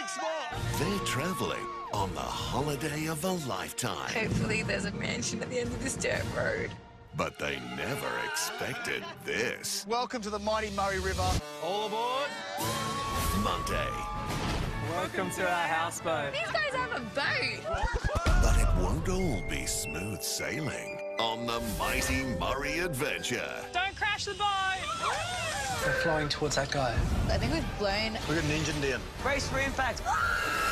6 more! They're traveling on the holiday of a lifetime. Hopefully there's a mansion at the end of this dirt road. But they never expected this. Welcome to the mighty Murray River. All aboard! Monday. Welcome to our houseboat. These guys have a boat. But it won't all be smooth sailing on the mighty Murray adventure. Don't crash the boat! We're flying towards that guy. I think we've blown. We've got an engine down. Brace for impact.